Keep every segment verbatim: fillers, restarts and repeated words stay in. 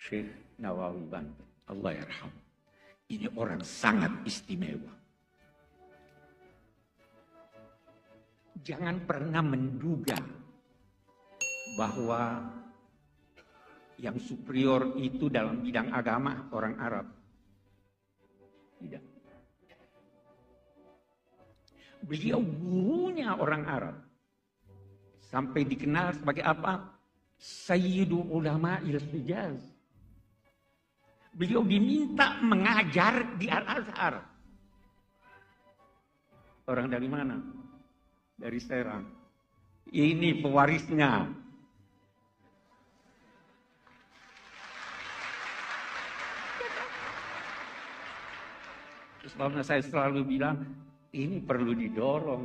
Syekh Nawawi Banten, Allah yarham. Ini orang sangat istimewa. Jangan pernah menduga bahwa yang superior itu dalam bidang agama orang Arab. Tidak. Beliau gurunya orang Arab. Sampai dikenal sebagai apa? Sayyidu ulama il-Hijaz. Beliau diminta mengajar di Al-Azhar. Orang dari mana? Dari Serang. Ini pewarisnya. Sebabnya saya selalu bilang, ini perlu didorong.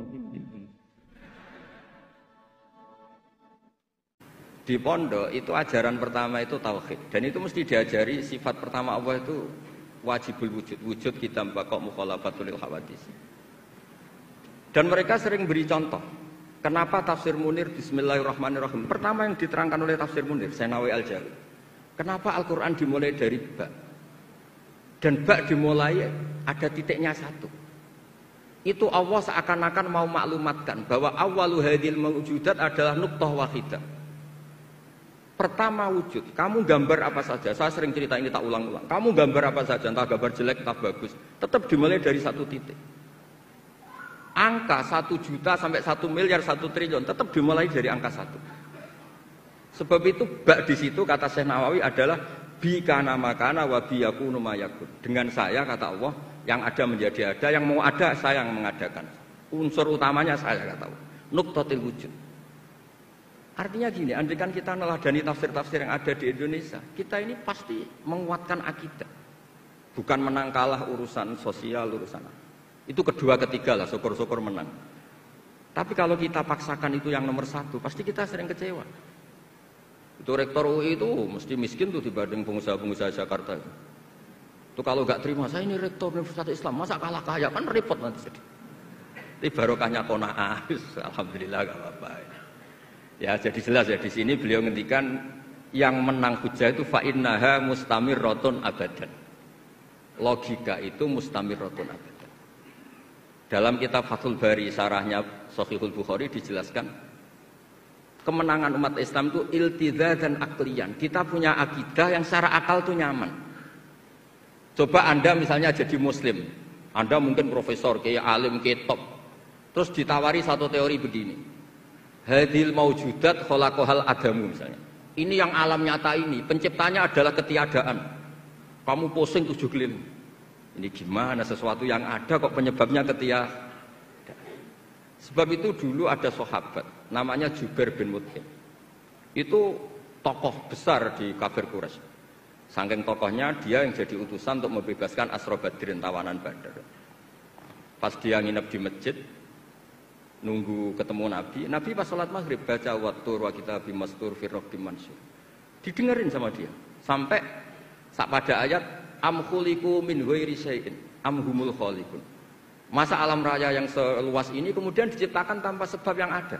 Di pondok itu ajaran pertama itu tauhid, dan itu mesti diajari sifat pertama Allah itu wajibul wujud, wujud kita bakok mukhalafatul hawadis. Dan mereka sering beri contoh. Kenapa tafsir Munir Bismillahirrahmanirrahim? Pertama yang diterangkan oleh tafsir Munir, Senawi Al-Jawi. Kenapa Al-Quran dimulai dari ba? Dan ba dimulai ada titiknya satu. Itu Allah seakan-akan mau maklumatkan bahwa awalu hadil mawujudat adalah nuqtah wahidah. Pertama wujud, kamu gambar apa saja, saya sering cerita ini tak ulang-ulang. Kamu gambar apa saja, entah gambar jelek, entah bagus, tetap dimulai dari satu titik. Angka satu juta sampai satu miliar, satu triliun, tetap dimulai dari angka satu. Sebab itu bak di situ kata Syekh Nawawi adalah bikana makana wa biyakunu mayakun. Dengan saya kata Allah, yang ada menjadi ada, yang mau ada saya yang mengadakan. Unsur utamanya saya kata Allah. Nuqtatil wujud. Artinya gini, andaikan kita neladani tafsir-tafsir yang ada di Indonesia, kita ini pasti menguatkan akidah. Bukan menang kalah urusan sosial, urusan apa. Itu kedua ketiga lah, syukur-syukur menang. Tapi kalau kita paksakan itu yang nomor satu, pasti kita sering kecewa. Itu rektor U I itu mesti miskin tuh dibanding pengusaha-pengusaha Jakarta. Itu kalau nggak terima, saya ini rektor Universitas Islam, masa kalah kaya, kan repot nanti. Tapi barokahnya qanaah, alhamdulillah gak apa-apa. Ya jadi jelas ya di sini beliau ngendikan yang menang hujah itu fa innaha mustamirratun abadan. Logika itu mustamirratun abadan. Dalam kitab Fathul Bari sarahnya Shahihul Bukhari dijelaskan kemenangan umat Islam itu iltidza dan aklian. Kita punya akidah yang secara akal itu nyaman. Coba Anda misalnya jadi muslim, Anda mungkin profesor, kayak alim, kayak top. Terus ditawari satu teori begini. Hadil maujudat khalaqahal adamu misalnya. Ini yang alam nyata ini, penciptanya adalah ketiadaan. Kamu pusing tujuh keliling. Ini gimana sesuatu yang ada kok penyebabnya ketiadaan. Sebab itu dulu ada sahabat namanya Jubair bin Mut'im. Itu tokoh besar di kafir Quraisy. Saking tokohnya dia yang jadi utusan untuk membebaskan Asra Badrin, tawanan Badar. Pas dia nginep di masjid nunggu ketemu Nabi, Nabi pas sholat maghrib baca wattur wa kitabim mastur fi rabbim mansur. Didengerin sama dia sampai sak pada ayat am khuliqu min ghairi syai'in am humul khaliqun. Masa alam raya yang seluas ini kemudian diciptakan tanpa sebab yang ada.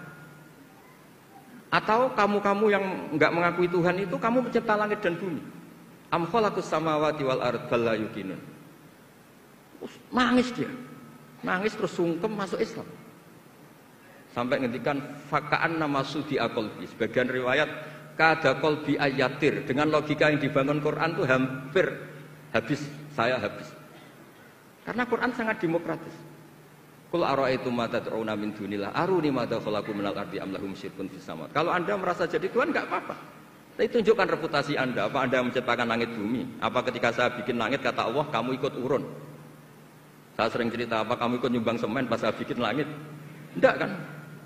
Atau kamu-kamu yang enggak mengakui Tuhan itu kamu pencipta langit dan bumi. Am khalaqus samawati wal ard bal la yuqinun. Nangis dia. Nangis terus sungkem masuk Islam. Sampai ngendikan fakaan nama sudi akolbi. Sebagian riwayat kada kolbi ayatir. Dengan logika yang dibangun Quran itu hampir habis, saya habis. Karena Quran sangat demokratis. Qul ara'aytum ma tad'una min dunillah aruni madza khalaqu minal ardi am lahum syirkun fis samawati. Kalau Anda merasa jadi Tuhan enggak apa-apa. Tapi tunjukkan reputasi Anda. Apa Anda menciptakan langit bumi? Apa ketika saya bikin langit kata Allah kamu ikut urun? Saya sering cerita apa kamu ikut nyumbang semen pas saya bikin langit? Enggak kan?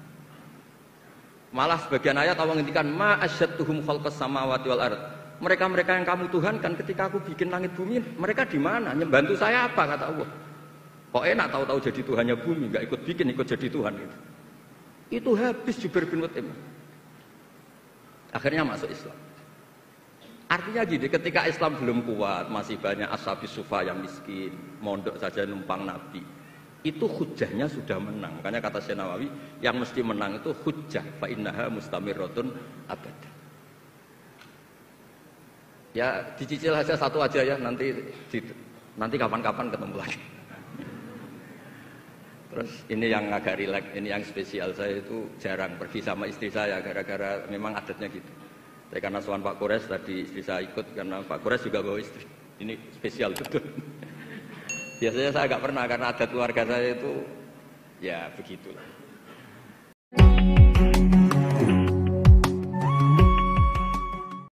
Malah sebagian ayat Allah ngendikan ma asyadtuhum khalqas samawati wal ard. Mereka-mereka yang kamu tuhankan ketika aku bikin langit bumi, mereka di mana? Membantu saya apa kata Allah? Kok enak tahu-tahu jadi Tuhannya bumi, enggak ikut bikin, ikut jadi Tuhan gitu. Itu habis Jubair bin Mut'im. Akhirnya masuk Islam. Artinya gini, ketika Islam belum kuat, masih banyak ashabis sufa yang miskin, mondok saja numpang Nabi. Itu hujahnya sudah menang. Makanya kata Syekh Nawawi, yang mesti menang itu hujah fa innaha mustamirratun abadan. Ya dicicil aja satu aja ya, nanti nanti kapan-kapan ketemu lagi. Terus ini yang agak rileks, ini yang spesial. Saya itu jarang pergi sama istri saya gara-gara memang adatnya gitu. Saya karena suan Pak Kores tadi istri saya ikut karena Pak Kores juga bawa istri. Ini spesial betul. Biasanya saya agak pernah karena adat keluarga saya itu ya begitulah.